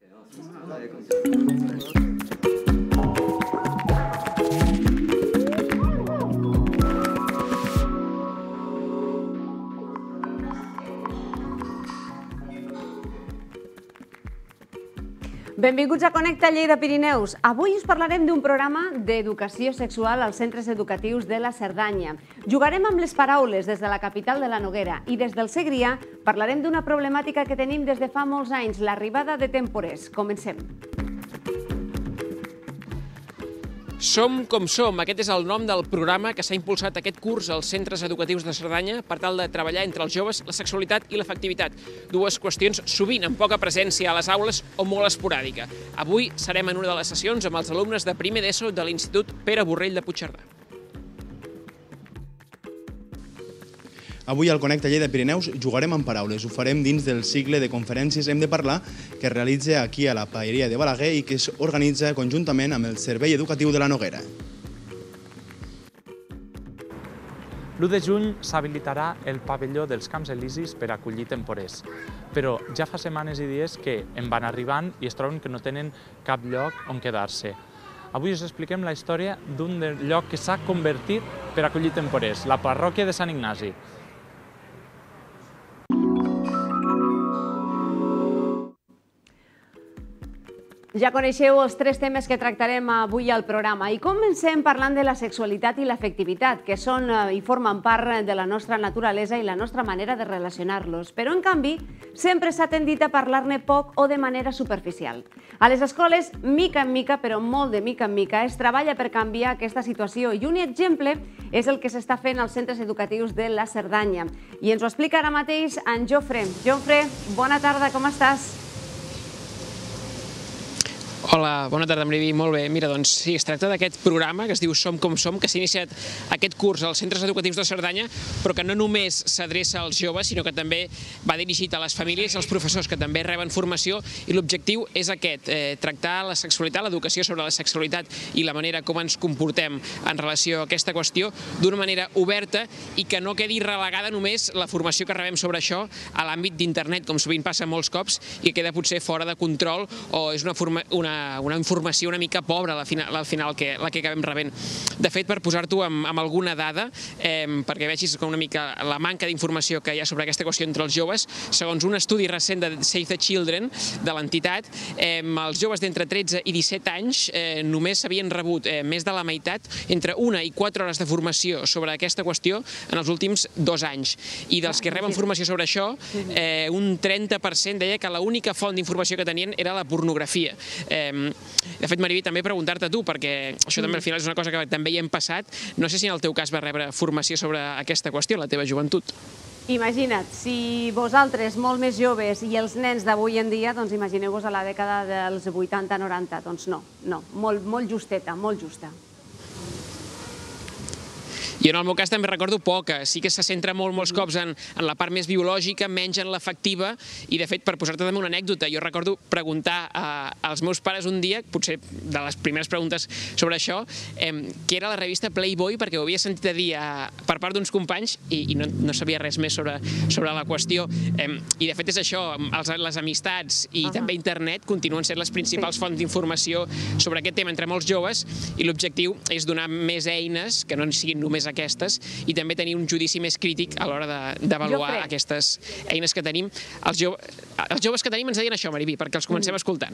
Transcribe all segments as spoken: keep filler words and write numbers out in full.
Benvinguts a Connecta Lleida Pirineus. Avui us parlarem d'un programa d'educació sexual als centres educatius de la Cerdanya. Jugarem amb les paraules des de la capital de la Noguera i des del Segrià parlarem d'una problemàtica que tenim des de fa molts anys, l'arribada de temporers. Comencem. Som com som, aquest és el nom del programa que s'ha impulsat aquest curs als centres educatius de Cerdanya per tal de treballar entre els joves la sexualitat i l'afectivitat, dues qüestions sovint amb poca presència a les aules o molt esporàdica. Avui serem en una de les sessions amb els alumnes de primer d'ESO de l'Institut Pere Borrell de Puigcerdà. Avui al Connecta Lleida Pirineus jugarem amb paraules. Ho farem dins del cicle de conferències Hem de parlar que es realitza aquí a la Paeria de Balaguer i que es organitza conjuntament amb el Servei Educatiu de la Noguera. l'u de juny s'habilitarà el pavelló dels Camps Elisis per acollir temporers, però ja fa setmanes i dies que en van arribant i es troben que no tenen cap lloc on quedar-se. Avui us expliquem la història d'un lloc que s'ha convertit per acollir temporers, la parròquia de Sant Ignasi. Ja coneixeu els tres temes que tractarem avui al programa i comencem parlant de la sexualitat i l'afectivitat, que són i formen part de la nostra naturalesa i la nostra manera de relacionar-los, però en canvi sempre s'ha tendit a parlar-ne poc o de manera superficial. A les escoles, mica en mica, però molt de mica en mica, es treballa per canviar aquesta situació i un exemple és el que s'està fent als centres educatius de la Cerdanya. I ens ho explica ara mateix en Jofre. Jofre, bona tarda, com estàs? Hola, bona tarda, Mariví. Molt bé. Mira, doncs sí, es tracta d'aquest programa que es diu Som com som, que s'ha iniciat aquest curs als centres educatius de Cerdanya, però que no només s'adreça als joves, sinó que també va dirigit a les famílies i als professors, que també reben formació, i l'objectiu és aquest, eh, tractar la sexualitat, l'educació sobre la sexualitat i la manera com ens comportem en relació a aquesta qüestió d'una manera oberta i que no quedi relegada només la formació que rebem sobre això a l'àmbit d'internet, com sovint passa molts cops, i queda potser fora de control o és una, forma, una una informació una mica pobra al final, al final que, la que acabem rebent. De fet, per posar-t'ho amb, amb alguna dada, eh, perquè vegis una mica la manca d'informació que hi ha sobre aquesta qüestió entre els joves, segons un estudi recent de Save the Children, de l'entitat, eh, els joves d'entre tretze i disset anys eh, només s'havien rebut eh, més de la meitat, entre una i quatre hores de formació sobre aquesta qüestió en els últims dos anys. I dels que reben formació sobre això, eh, un trenta per cent deia que l'única font d'informació que tenien era la pornografia. Eh, De fet, Mariví, també preguntar-te tu, perquè això també al final és una cosa que també hi hem passat. No sé si en el teu cas vas rebre formació sobre aquesta qüestió, la teva joventut. Imagina't, si vosaltres, molt més joves, i els nens d'avui en dia, doncs imagineu-vos a la dècada dels vuitanta noranta, doncs no, no, molt, molt justeta, molt justa. Jo en el meu cas també recordo poca, sí que se centra molt, molts cops en, en la part més biològica, menys en l'afectiva, i de fet, per posar-te també una anècdota, jo recordo preguntar a, als meus pares un dia, potser de les primeres preguntes sobre això, eh, què era la revista Playboy, perquè ho havia sentit a dir a, per part d'uns companys i, i no, no sabia res més sobre, sobre la qüestió. Eh, I de fet és això, els, les amistats i uh-huh. també internet continuen sent les principals sí. fonts d'informació sobre aquest tema entre molts joves, i l'objectiu és donar més eines, que no siguin només aquestes, i també tenir un judici més crític a l'hora d'avaluar aquestes eines que tenim. Els, jo, els joves que tenim ens deien això, Mariví, perquè els comencem escoltant.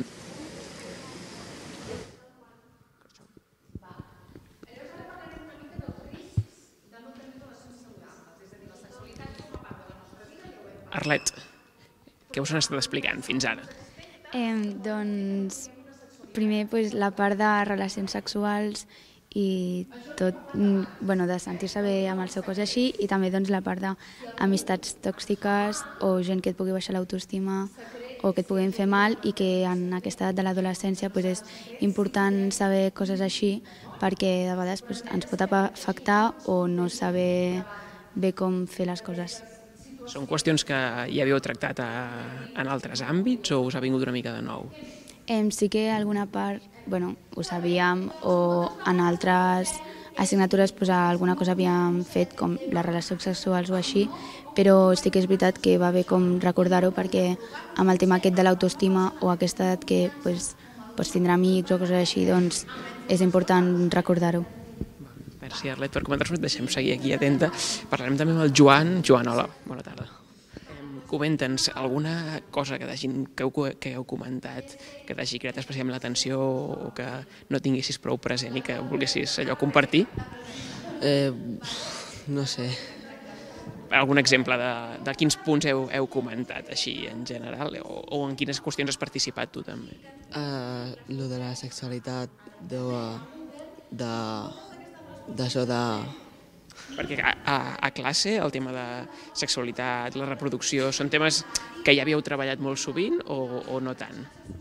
Arlet, què us han estat explicant fins ara? Eh, doncs, primer pues, la part de relacions sexuals i tot, bueno, de sentir-se bé amb el seu cos així, i també doncs, la part d'amistats tòxiques o gent que et pugui baixar l'autoestima o que et puguin fer mal, i que en aquesta edat de l'adolescència pues, és important saber coses així, perquè de vegades pues, ens pot afectar o no saber bé com fer les coses. Són qüestions que ja havíeu tractat a, en altres àmbits o us ha vingut una mica de nou? Eh, sí que alguna part bueno, ho sabíem, o en altres assignatures pues, alguna cosa havíem fet, com les relacions sexuals o així, però sí que és veritat que va bé com recordar-ho perquè amb el tema aquest de l'autoestima o aquesta edat que pues, pots tindre amics o coses així, doncs és important recordar-ho. Merci, Arlet, per comentar-nos. Deixem seguir aquí atenta. Parlarem també amb el Joan. Joan, hola, bona tarda. Comenta'ns alguna cosa que, que, heu, que heu comentat que t'hagi creat especialment l'atenció o que no tinguessis prou present i que volguessis allò compartir? Eh, no sé. Algun exemple de, de quins punts heu, heu comentat així en general o, o en quines qüestions has participat tu també? Uh, lo de la sexualitat, de, de, d'això de... Perquè a, a, a classe el tema de sexualitat, la reproducció, són temes que ja havíeu treballat molt sovint o, o no tant?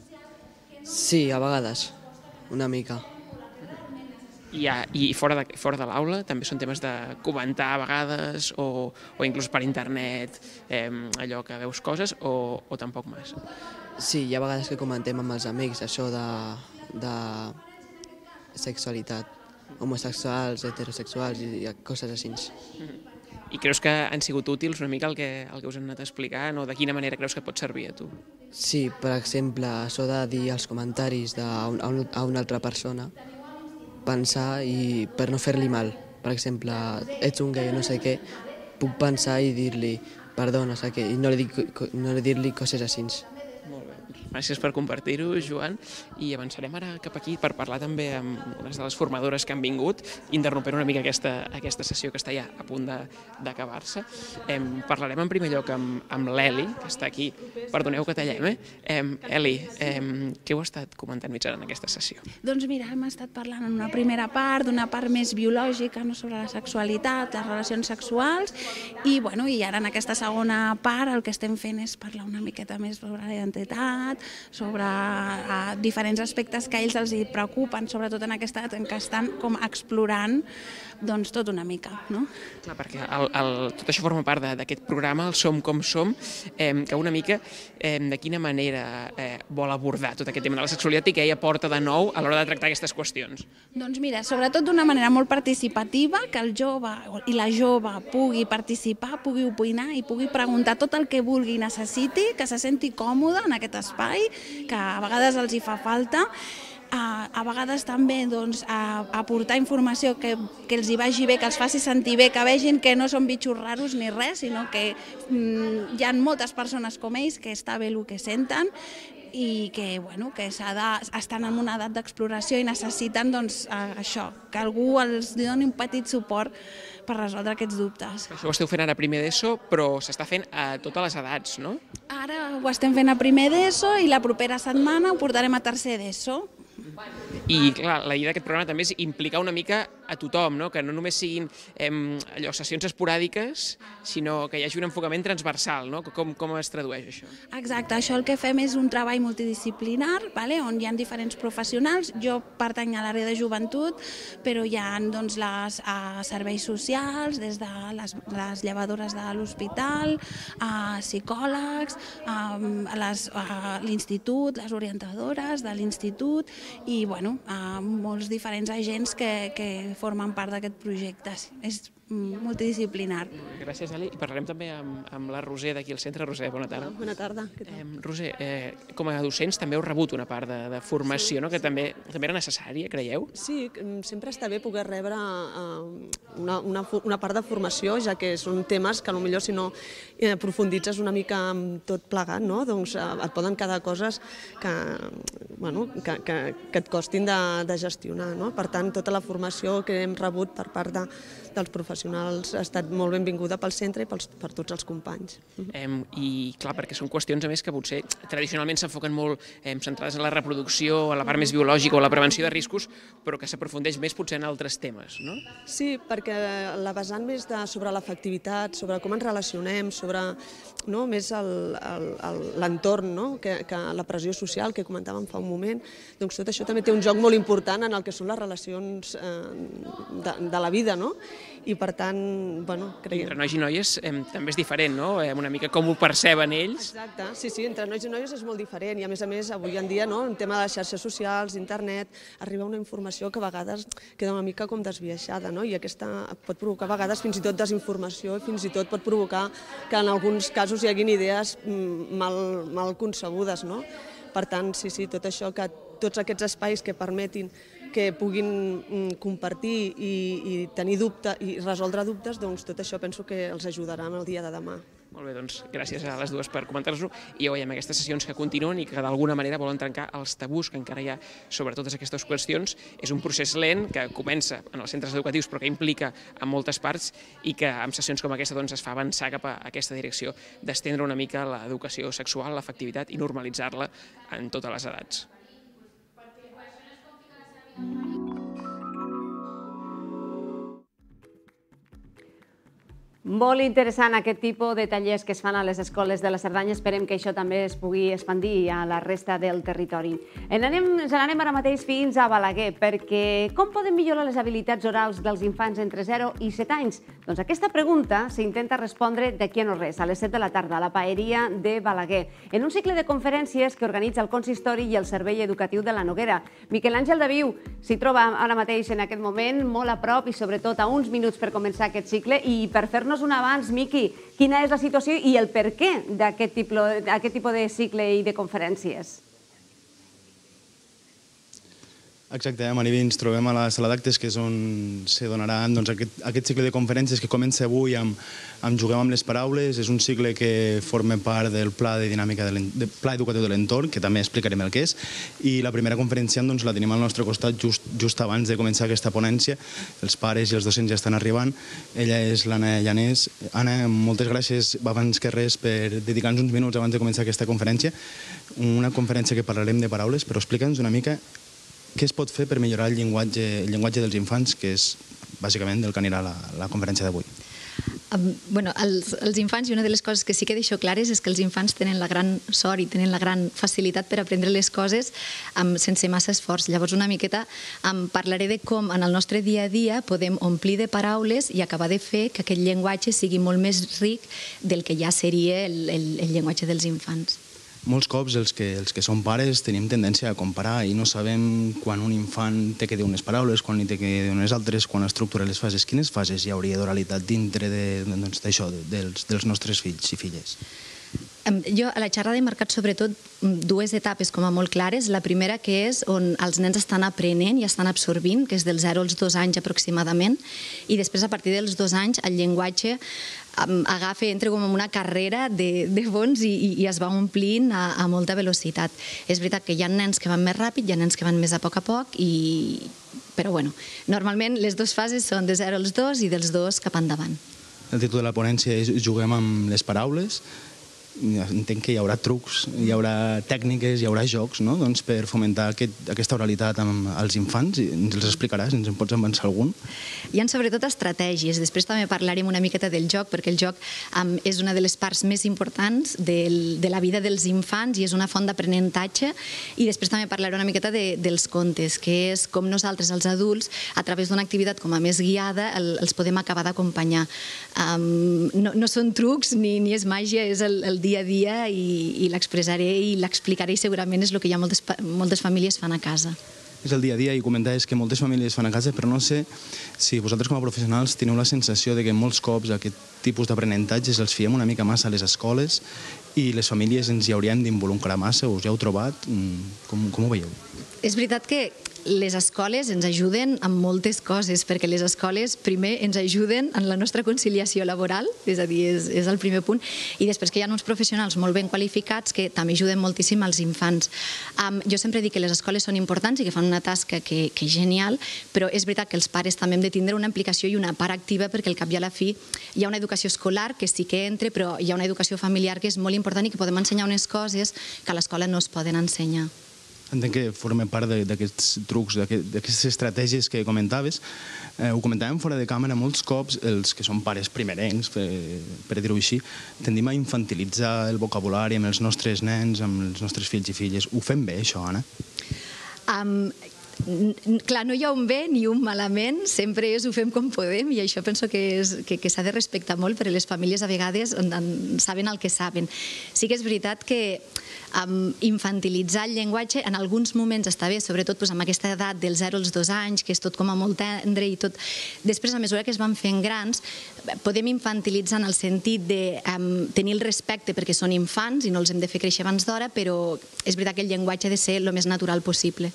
Sí, a vegades, una mica. I, a, i fora de, fora de l'aula també són temes de comentar a vegades o, o inclús per internet eh, allò que veus coses o, o tampoc més? Sí, hi ha vegades que comentem amb els amics això de, de sexualitat, homosexuals, heterosexuals i coses així. I creus que han sigut útils una mica el que, el que us han anat explicant o de quina manera creus que pot servir a tu? Sí, per exemple, això de dir els comentaris a, un, a una altra persona, pensar i per no fer-li mal. Per exemple, ets un gay o no sé què, puc pensar i dir-li perdó, no sé què, i no li, no li dir-li coses així. Molt bé. Gràcies per compartir-ho, Joan, i avançarem ara cap aquí per parlar també amb unes de les formadores que han vingut, interrompent una mica aquesta, aquesta sessió que està ja a punt d'acabar-se. Eh, parlarem en primer lloc amb, amb l'Eli, que està aquí. Perdoneu que tallem, eh? eh Eli, eh, què heu estat comentant mitjà en aquesta sessió? Doncs mira, hem estat parlant en una primera part, d'una part més biològica, no, sobre la sexualitat, les relacions sexuals, i, bueno, i ara en aquesta segona part el que estem fent és parlar una miqueta més sobre la identitat, sobre uh, diferents aspectes que a ells els hi preocupen, sobretot en aquesta edat en què estan com explorant doncs tot una mica, no? Clar, perquè el, el, tot això forma part d'aquest programa, el Som com som, eh, que una mica eh, de quina manera eh, vol abordar tot aquest tema de la sexualitat i què ella porta de nou a l'hora de tractar aquestes qüestions. Doncs mira, sobretot d'una manera molt participativa, que el jove i la jove pugui participar, pugui opinar i pugui preguntar tot el que vulgui i necessiti, que se senti còmode en aquest espai, que a vegades els hi fa falta, a, a vegades també doncs, a, a aportar informació que, que els hi vagi bé, que els faci sentir bé, que vegin que no són bitxos raros ni res, sinó que mm, hi ha moltes persones com ells que està bé el que senten i que, bueno, que de, estan en una edat d'exploració i necessiten doncs, això, que algú els doni un petit suport per resoldre aquests dubtes. Això ho esteu fent ara a primer d'ESO, però s'està fent a totes les edats, no? Ara ho estem fent a primer d'ESO i la propera setmana ho portarem a tercer d'ESO. I clar, la idea d'aquest programa també és implicar una mica a tothom, no? Que no només siguin eh, allò, sessions esporàdiques, sinó que hi hagi un enfocament transversal, no? Com, com es tradueix això? Exacte, això el que fem és un treball multidisciplinar, vale? On hi ha diferents professionals. Jo pertany a l'àrea de joventut, però hi ha doncs, les uh, serveis socials, des de les, les llevadores de l'hospital, uh, psicòlegs, uh, l'institut, les orientadores de l'institut i bueno, uh, molts diferents agents que, que formen part d'aquest projecte. És multidisciplinar. Gràcies, Eli. I parlarem també amb, amb la Roser d'aquí al centre. Roser, bona tarda. Bona tarda. Què tal? Eh, Roser, eh, com a docents també heu rebut una part de, de formació, no? Que també, també era necessària, creieu? Sí, sempre està bé poder rebre uh, una, una, una part de formació, ja que són temes que potser si no eh, profunditzes una mica amb tot plegat, no? Doncs uh, et poden quedar coses que, bueno, que, que, que et costin de, de gestionar, no? Per tant, tota la formació que hem rebut per part de, dels professionals ha estat molt benvinguda pel centre i pels, per tots els companys. Eh, I clar, perquè són qüestions a més que potser tradicionalment s'enfoquen molt eh, centrades en la reproducció, a la part més biològica o a la prevenció de riscos, però que s'aprofundeix més potser en altres temes, no? Sí, perquè la vessant més de, sobre l'afectivitat, sobre com ens relacionem, sobre no, més l'entorn, no? que, que la pressió social que comentàvem fa un moment, doncs tot això també té un joc molt important en el que són les relacions eh, de, de la vida, no? i per tant, bueno, creiem... Entre nois i noies també és diferent, no? Una mica com ho perceben ells. Exacte, sí, sí, entre nois i noies és molt diferent i a més a més avui en dia, no, en tema de les xarxes socials, internet, arriba una informació que a vegades queda una mica com desviaixada, no? I aquesta pot provocar a vegades fins i tot desinformació i fins i tot pot provocar que en alguns casos hi haguin idees mal, mal concebudes, no? Per tant, sí, sí, tot això, que tots aquests espais que permetin que puguin compartir i, i tenir dubte i resoldre dubtes, doncs tot això penso que els ajudarà en el dia de demà. Molt bé, doncs gràcies a les dues per comentar-nos-ho i ja veiem aquestes sessions que continuen i que d'alguna manera volen trencar els tabús que encara hi ha sobre totes aquestes qüestions. És un procés lent que comença en els centres educatius però que implica a moltes parts i que amb sessions com aquesta doncs, es fa avançar cap a aquesta direcció d'estendre una mica l'educació sexual, l'afectivitat i normalitzar-la en totes les edats. Molt interessant aquest tipus de tallers que es fan a les escoles de la Cerdanya. Esperem que això també es pugui expandir a la resta del territori. Ens n'anem ara mateix fins a Balaguer, perquè com podem millorar les habilitats orals dels infants entre zero i set anys? Doncs aquesta pregunta s'intenta respondre d'aquí a no res, a les set de la tarda, a la Paeria de Balaguer, en un cicle de conferències que organitza el Consistori i el Servei Educatiu de la Noguera. Miquel Àngel Daviu s'hi troba ara mateix en aquest moment, molt a prop i sobretot a uns minuts per començar aquest cicle i per fer-nos un abans, Miqui, quina és la situació i el per què d'aquest tipus de cicle i de conferències? Exacte, Mariví, ens trobem a la sala d'actes, que és on se donarà aquest cicle de conferències que comença avui amb Juguem amb les paraules. És un cicle que forma part del Pla de Dinàmica del Pla Educatiu de l'Entorn, que també explicarem el que és, i la primera conferenciant la tenim al nostre costat just abans de començar aquesta ponència. Els pares i els docents ja estan arribant. Ella és l'Anna Llanés. Anna, moltes gràcies abans que res per dedicar-nos uns minuts abans de començar aquesta conferència. Una conferència que parlarem de paraules, però explica'ns una mica què es pot fer per millorar el llenguatge dels infants, que és bàsicament del que anirà la conferència d'avui. Bueno, els infants, i una de les coses que sí que deixo clares és que els infants tenen la gran sort i tenen la gran facilitat per aprendre les coses sense massa esforç. Llavors, una miqueta parlaré de com en el nostre dia a dia podem omplir de paraules i acabar de fer que aquest llenguatge sigui molt més ric del que ja seria el llenguatge dels infants. Molts cops els que, els que som pares tenim tendència a comparar i no sabem quan un infant té que dir unes paraules, quan li té que dir unes altres, quan estructura les fases. Quines fases hi hauria d'oralitat dintre d'això, dels, dels nostres fills i filles? Jo a la xerrada he marcat sobretot dues etapes com a molt clares. La primera, que és on els nens estan aprenent i estan absorbint, que és dels zero als dos anys aproximadament, i després a partir dels dos anys el llenguatge agafa, entra com en una carrera de fons i es va omplint a molta velocitat. És veritat que hi ha nens que van més ràpid, hi ha nens que van més a poc a poc, però bueno, normalment les dues fases són de zero als dos i dels dos cap endavant. El títol de la ponència és Juguem amb les paraules. Entenc que hi haurà trucs, hi haurà tècniques, hi haurà jocs per fomentar aquesta oralitat als infants. Ens els explicaràs, ens en pots avançar algun? Hi ha sobretot estratègies. Després també parlarem una miqueta del joc, perquè el joc és una de les parts més importants de la vida dels infants i és una font d'aprenentatge. I després també parlaré una miqueta dels contes, que és com nosaltres, els adults, a través d'una activitat com a més guiada, els podem acabar d'acompanyar. No són trucs ni és màgia, és el dia a dia i l'expressaré i l'explicaré i segurament és el que ja moltes famílies fan a casa. És el dia a dia i comentaves que moltes famílies fan a casa, però no sé si vosaltres com a professionals teniu la sensació de que molts cops aquest tipus d'aprenentatges els fiem una mica massa a les escoles i les famílies ens hi hauríem d'involucrar massa. Us hi heu trobat? Com ho veieu? És veritat que les escoles ens ajuden amb moltes coses, perquè les escoles primer ens ajuden en la nostra conciliació laboral, és a dir, és el primer punt, i després que hi ha uns professionals molt ben qualificats que també ajuden moltíssim als infants. Jo sempre dic que les escoles són importants i que fan una tasca que és genial, però és veritat que els pares també hem de tindre una implicació i una part activa, perquè al cap i a la fi hi ha una educació escolar que sí que entra, però hi ha una educació familiar que és molt important i que podem ensenyar unes coses que a l'escola no es poden ensenyar. Entenc que forma part d'aquests trucs, d'aquestes estratègies que comentaves. Ho comentàvem fora de càmera, molts cops els que són pares primerencs, per dir-ho així, tendim a infantilitzar el vocabulari amb els nostres nens, amb els nostres fills i filles. Ho fem bé, això, Anna? clar, no hi ha un bé ni un malament, sempre és ho fem com podem i això penso que s'ha de respectar molt perquè les famílies a vegades saben el que saben. Sí que és veritat que infantilitzar el llenguatge en alguns moments està bé, sobretot amb aquesta edat dels zero als dos anys, que és tot com a molt tendre i tot. Després, a mesura que es van fent grans, podem infantilitzar en el sentit de tenir el respecte perquè són infants i no els hem de fer créixer abans d'hora, però és veritat que el llenguatge ha de ser el més natural possible.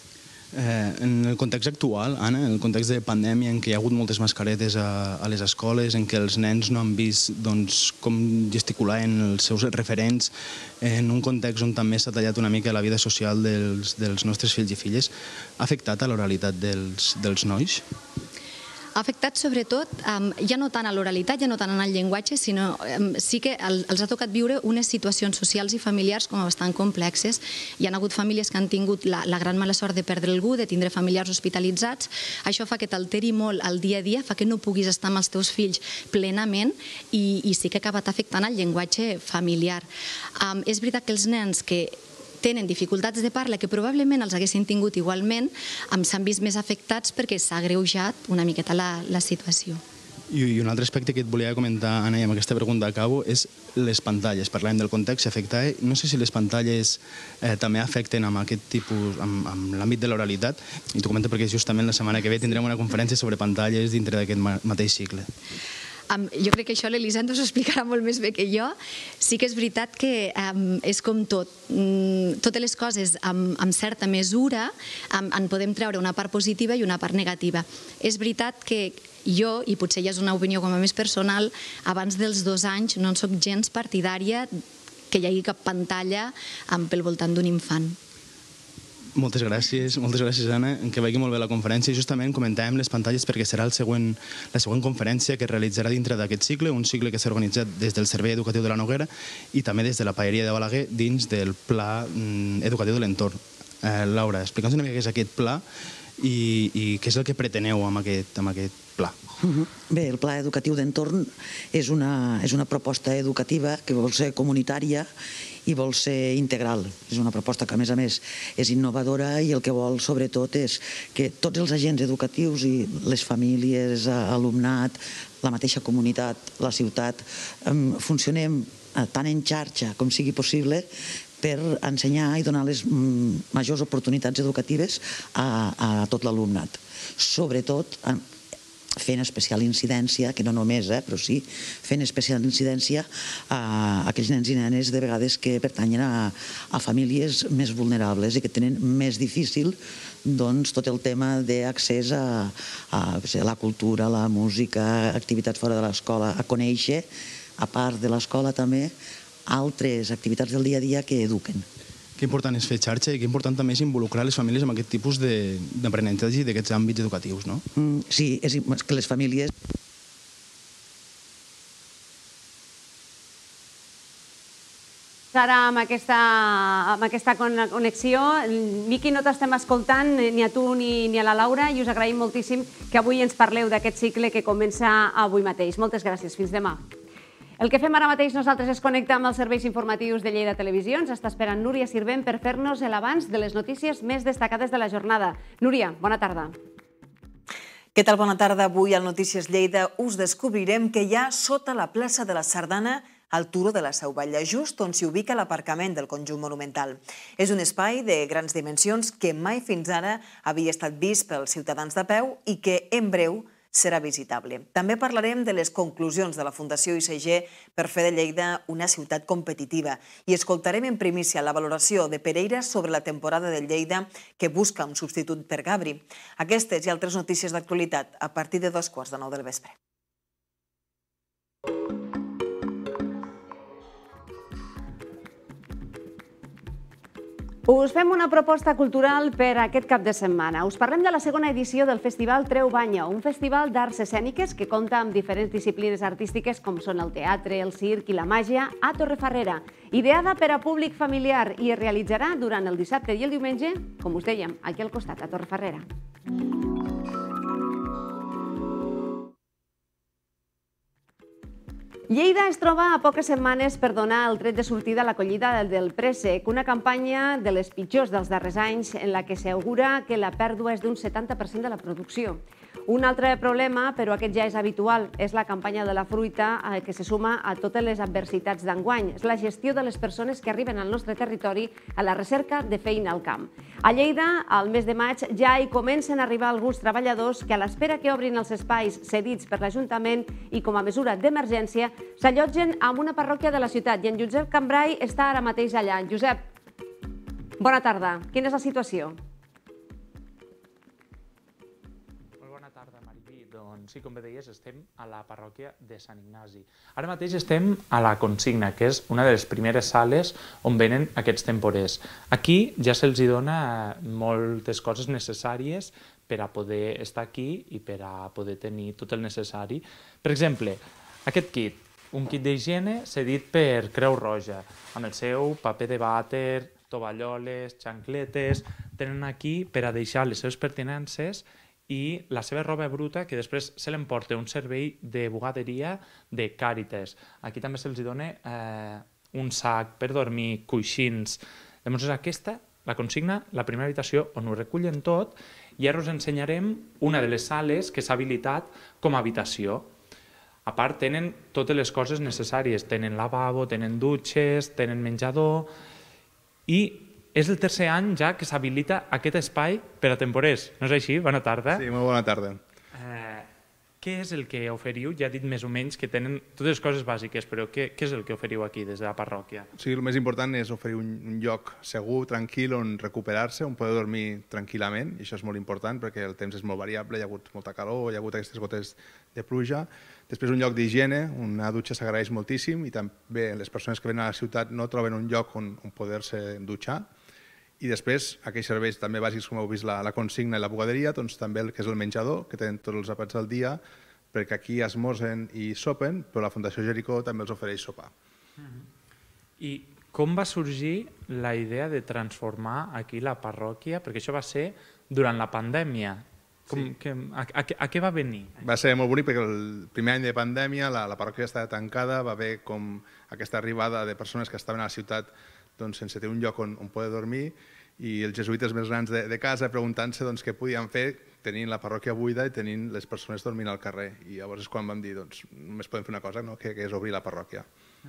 En el context actual, Anna, en el context de pandèmia en què hi ha hagut moltes mascaretes a les escoles, en què els nens no han vist com gesticular en els seus referents, en un context on també s'ha tallat una mica la vida social dels nostres fills i filles, ha afectat a l'oralitat dels nois? Ha afectat sobretot, ja no tant a l'oralitat, ja no tant en el llenguatge, sinó sí que els ha tocat viure unes situacions socials i familiars com a bastant complexes. Hi ha hagut famílies que han tingut la gran mala sort de perdre algú, de tindre familiars hospitalitzats. Això fa que t'alteri molt el dia a dia, fa que no puguis estar amb els teus fills plenament i sí que ha acabat afectant el llenguatge familiar. És veritat que els nens que tenen dificultats de parla que probablement els haguessin tingut igualment, s'han vist més afectats perquè s'ha agreujat una miqueta la situació. I un altre aspecte que et volia comentar, Anna, i amb aquesta pregunta acabo, és les pantalles. Parlàvem del context, s'afecta. No sé si les pantalles també afecten amb aquest tipus, amb l'àmbit de l'oralitat, i t'ho comento perquè justament la setmana que ve tindrem una conferència sobre pantalles dintre d'aquest mateix cicle. Jo crec que això l'Elisenda us ho explicarà molt més bé que jo. Sí que és veritat que és com tot. Totes les coses amb certa mesura en podem treure una part positiva i una part negativa. És veritat que jo, i potser ja és una opinió com a més personal, abans dels dos anys no en soc gens partidària que hi hagi cap pantalla pel voltant d'un infant. Moltes gràcies, moltes gràcies, Anna, que vagi molt bé la conferència. Justament comentàvem les pantalles perquè serà la següent conferència que es realitzarà dintre d'aquest cicle, un cicle que s'ha organitzat des del Servei Educatiu de la Noguera i també des de la Paeria de Balaguer dins del Pla Educatiu de l'Entorn. Laura, explica'ns una mica què és aquest pla i què és el que preteneu amb aquest pla. Bé, el Pla Educatiu d'Entorn és una proposta educativa que vol ser comunitària i vol ser integral. És una proposta que, a més a més, és innovadora i el que vol, sobretot, és que tots els agents educatius i les famílies, alumnat, la mateixa comunitat, la ciutat, funcionem tant en xarxa com sigui possible per ensenyar i donar les majors oportunitats educatives a tot l'alumnat. Sobretot fent especial incidència, que no només, però sí, fent especial incidència a aquells nens i nenes de vegades que pertanyen a famílies més vulnerables i que tenen més difícil tot el tema d'accés a la cultura, a la música, activitats fora de l'escola, a conèixer, a part de l'escola també, altres activitats del dia a dia que eduquen. Que important és fer xarxa i que important també és involucrar les famílies en aquest tipus d'aprenentatge i d'aquests àmbits educatius, no? Sí, és que les famílies... Ara, amb aquesta connexió, Miqui, no t'estem escoltant ni a tu ni a la Laura i us agraïm moltíssim que avui ens parleu d'aquest cicle que comença avui mateix. Moltes gràcies. Fins demà. El que fem ara mateix nosaltres és connectar amb els serveis informatius de Lleida Televisió. Ens està esperant Núria Sirvent per fer-nos l'abans de les notícies més destacades de la jornada. Núria, bona tarda. Què tal? Bona tarda. Avui al Notícies Lleida us descobrirem que hi ha sota la plaça de la Sardana al Turó de la Seu Batlle, just on s'hi ubica l'aparcament del conjunt monumental. És un espai de grans dimensions que mai fins ara havia estat vist pels ciutadans de peu i que en breu serà visitable. També parlarem de les conclusions de la Fundació I C G per fer de Lleida una ciutat competitiva i escoltarem en primícia la valoració de Pereira sobre la temporada de Lleida que busca un substitut per Gabri. Aquestes i altres notícies d'actualitat a partir de dos quarts de nou del vespre. Us fem una proposta cultural per aquest cap de setmana. Us parlem de la segona edició del Festival Treu Banya, un festival d'arts escèniques que compta amb diferents disciplines artístiques com són el teatre, el circ i la màgia a Torrefarrera. Ideada per a públic familiar i es realitzarà durant el dissabte i el diumenge, com us dèiem, aquí al costat, a Torrefarrera. Lleida es troba a poques setmanes per donar el tret de sortida a l'acollida del préssec, una campanya de les pitjors dels darrers anys en la que s'augura que la pèrdua és d'un setanta per cent de la producció. Un altre problema, però aquest ja és habitual, és la campanya de la fruita que se suma a totes les adversitats d'enguany. És la gestió de les persones que arriben al nostre territori a la recerca de feina al camp. A Lleida, al mes de maig, ja hi comencen a arribar alguns treballadors que a l'espera que obrin els espais cedits per l'Ajuntament i com a mesura d'emergència s'allotgen en una parròquia de la ciutat i en Josep Cambrai està ara mateix allà. Josep, bona tarda. Quina és la situació? Sí, com bé deies, estem a la parròquia de Sant Ignasi. Ara mateix estem a la consigna, que és una de les primeres sales on venen aquests temporers. Aquí ja se'ls dona moltes coses necessàries per a poder estar aquí i per a poder tenir tot el necessari. Per exemple, aquest kit, un kit d'higiene cedit per Creu Roja, amb el seu paper de vàter, tovalloles, xancletes. Tenen aquí per a deixar les seves pertinences i la seva roba bruta, que després se l'emporta un servei de bugaderia de Càritas. Aquí també se'ls dona un sac per dormir, coixins. Llavors és aquesta, la consigna, la primera habitació on ho recullen tot, i ara us ensenyarem una de les sales que s'ha habilitat com a habitació. A part, tenen totes les coses necessàries. Tenen lavabo, tenen dutxes, tenen menjador i és el tercer any ja que s'habilita aquest espai per a temporers. No és així? Bona tarda. Sí, molt bona tarda. Què és el que oferiu? Ja he dit més o menys que tenen totes les coses bàsiques, però què és el que oferiu aquí des de la parròquia? Sí, el més important és oferir un lloc segur, tranquil, on recuperar-se, on poder dormir tranquil·lament, i això és molt important perquè el temps és molt variable, hi ha hagut molta calor, hi ha hagut aquestes gotes de pluja. Després un lloc d'higiene, una dutxa s'agraeix moltíssim, i també les persones que venen a la ciutat no troben un lloc on poder-se dutxar. I després, aquells serveis també bàsics, com heu vist, la consigna i la bugaderia, doncs també el que és el menjador, que tenen tots els àpats al dia, perquè aquí esmorzen i sopen, però la Fundació Jericó també els ofereix sopar. I com va sorgir la idea de transformar aquí la parròquia? Perquè això va ser durant la pandèmia. A què va venir? Va ser molt bonic perquè el primer any de pandèmia la parròquia estava tancada, va haver com aquesta arribada de persones que estaven a la ciutat sense tenir un lloc on poder dormir, i els jesuïtes més grans de casa preguntant-se què podien fer tenint la parròquia buida i tenint les persones dormint al carrer. I llavors és quan vam dir, doncs, només podem fer una cosa, que és obrir la parròquia.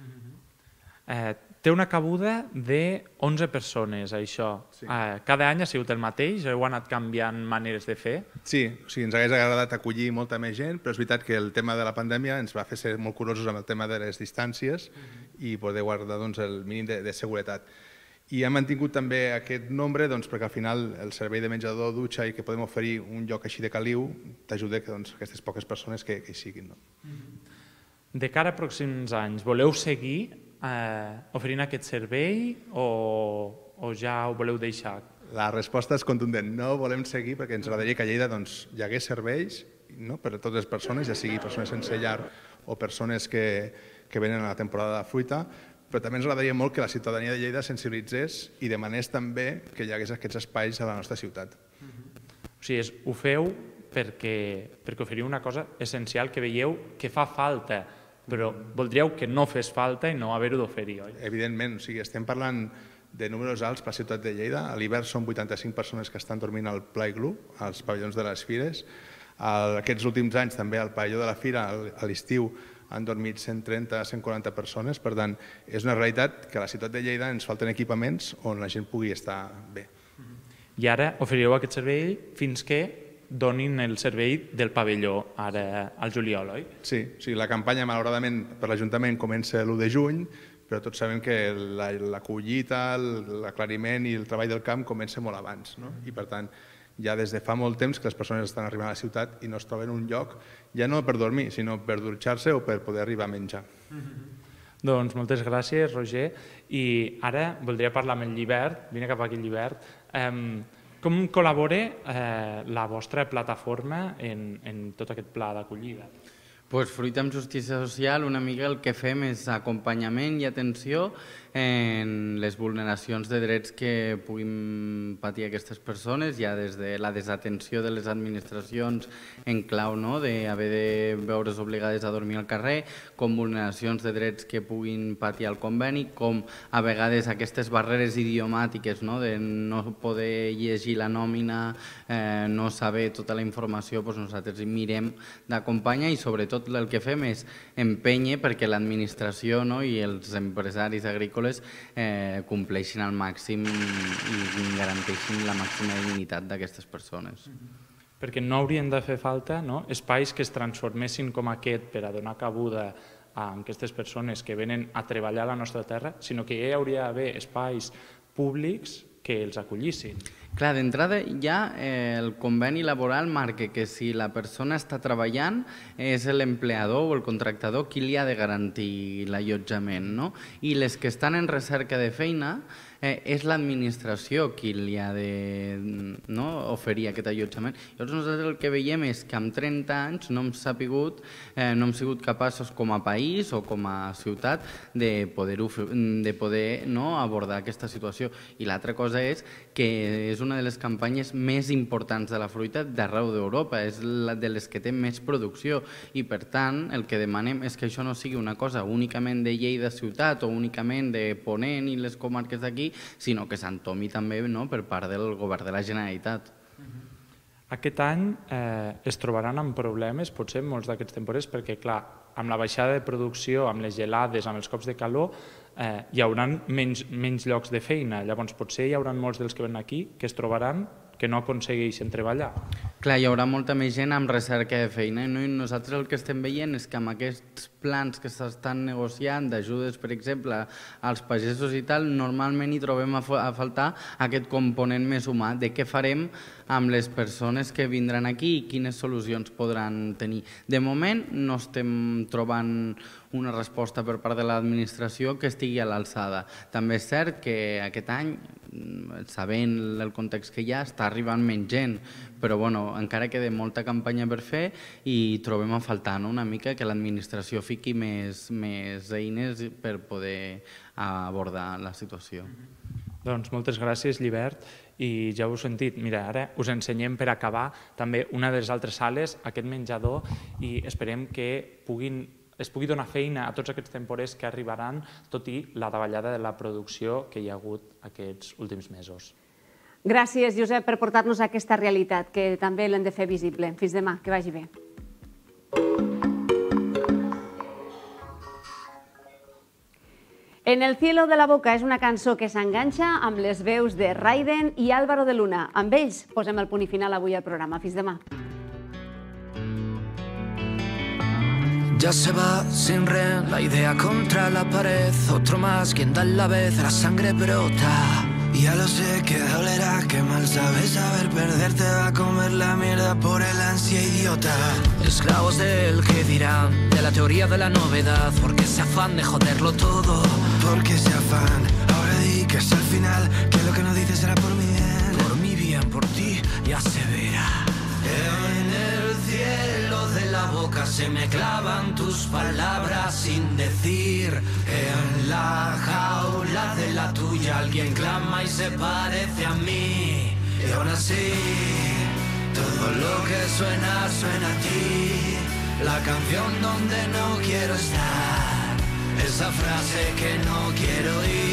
Té una cabuda d'onze persones, això. Cada any ha sigut el mateix? Heu anat canviant maneres de fer? Sí, ens hauria agradat acollir molta més gent, però és veritat que el tema de la pandèmia ens va fer ser molt curosos amb el tema de les distàncies i poder guardar el mínim de seguretat. I hem mantingut també aquest nombre perquè al final el servei de menjador, dutxa i que podem oferir un lloc així de caliu t'ajuda que aquestes poques persones que hi siguin. De cara a pròxims anys, voleu seguir oferint aquest servei o ja ho voleu deixar? La resposta és contundent. No volem seguir perquè ens agradaria que a Lleida hi hagués serveis per a totes les persones, ja sigui persones sense llar o persones que venen a la temporada de fruita, però també ens agradaria molt que la ciutadania de Lleida sensibilitzés i demanés també que hi hagués aquests espais a la nostra ciutat. O sigui, ho feu perquè oferiu una cosa essencial que veieu que fa falta, però voldríeu que no fes falta i no haver-ho d'oferir, oi? Evidentment, estem parlant de números alts per la ciutat de Lleida. A l'hivern són vuitanta-cinc persones que estan dormint al Pla Iglú, als pavellons de les fires. Aquests últims anys també al pavelló de la fira, a l'estiu, han dormit cent trenta a cent quaranta persones. Per tant, és una realitat que a la ciutat de Lleida ens falten equipaments on la gent pugui estar bé. I ara oferireu aquest servei fins que donin el servei del pavelló ara al juliol, oi? Sí, la campanya, malauradament, per l'Ajuntament comença l'u de juny, però tots sabem que la collita, l'aclariment i el treball del camp comença molt abans. I, per tant, ja des de fa molt temps que les persones estan arribant a la ciutat i no es troben un lloc, ja no per dormir, sinó per dutxar-se o per poder arribar a menjar. Doncs moltes gràcies, Roger. I ara voldria parlar amb el Llibert, vine cap aquí, Llibert. Com col·labora la vostra plataforma en tot aquest pla d'acollida? Pues Fruita amb Justícia Social, una mica el que fem és acompanyament i atenció en les vulneracions de drets que puguin patir aquestes persones, ja des de la desatenció de les administracions en clau d'haver de veure's obligades a dormir al carrer, com vulneracions de drets que puguin patir al conveni, com a vegades aquestes barreres idiomàtiques de no poder llegir la nòmina, no saber tota la informació, nosaltres mirem d'acompanyar i sobretot el que fem és empènyer perquè l'administració i els empresaris agrícoles compleixin al màxim i garanteixin la màxima dignitat d'aquestes persones. Perquè no haurien de fer falta espais que es transformessin com aquest per a donar cabuda a aquestes persones que venen a treballar a la nostra terra, sinó que hi hauria d'haver espais públics que els acollissin. Clar, d'entrada ja el conveni laboral marca que si la persona està treballant és l'empleador o el contractador qui li ha de garantir l'allotjament, no? I les que estan en recerca de feina és l'administració qui li ha d'oferir aquest allotjament. Llavors nosaltres el que veiem és que amb trenta anys no hem sapigut, no hem sigut capaços com a país o com a ciutat de poder abordar aquesta situació. I l'altra cosa és que és una de les campanyes més importants de la fruita d'arreu d'Europa, és de les que té més producció i per tant el que demanem és que això no sigui una cosa únicament de Lleida ciutat o únicament de Ponent i les comarques d'aquí, sinó que s'entomi també per part del govern de la Generalitat. Aquest any es trobaran amb problemes, potser, molts d'aquests temporers, perquè, clar, amb la baixada de producció, amb les gelades, amb els cops de calor, hi haurà menys llocs de feina. Llavors, potser hi haurà molts dels que venen aquí que es trobaran que no aconsegueixen treballar. Clar, hi haurà molta més gent amb recerca de feina i nosaltres el que estem veient és que amb aquests plans que s'estan negociant d'ajudes, per exemple, als pagesos i tal, normalment hi trobem a faltar aquest component més humà de què farem amb les persones que vindran aquí i quines solucions podran tenir. De moment no estem trobant una resposta per part de l'administració que estigui a l'alçada. També és cert que aquest any, sabent el context que hi ha, està arribant menys gent, però encara queda molta campanya per fer i trobem a faltar una mica que l'administració fiqui més eines per poder abordar la situació. Doncs moltes gràcies, Llibert, i ja ho heu sentit. Mira, ara us ensenyem per acabar també una de les altres sales, aquest menjador, i esperem que es pugui donar feina a tots aquests temporers que arribaran, tot i la davallada de la producció que hi ha hagut aquests últims mesos. Gràcies, Josep, per portar-nos a aquesta realitat, que també l'hem de fer visible. Fins demà, que vagi bé. En el cielo de la boca és una cançó que s'enganxa amb les veus de Raiden i Álvaro de Luna. Amb ells posem el punt i final avui al programa. Fins demà. Ya se va sin red, la idea contra la pared. Otro más, quien da la vez, la sangre brota. Ya lo sé que dolerá, que mal sabes saber perder, te va a comer la mierda por el ansia idiota. Esclavos del que dirán, de la teoría de la novedad, porque ese afán de joderlo todo. Porque ese afán, ahora di que es al final, que lo que no dices será por mi bien. Por mi bien, por ti, ya se verá. En el cielo de la boca se me clavan tus palabras sin decir. En la jaula de la tuya alguien clama y se parece a mí. Y aún así, todo lo que suena, suena a ti. La canción donde no quiero estar, esa frase que no quiero oír.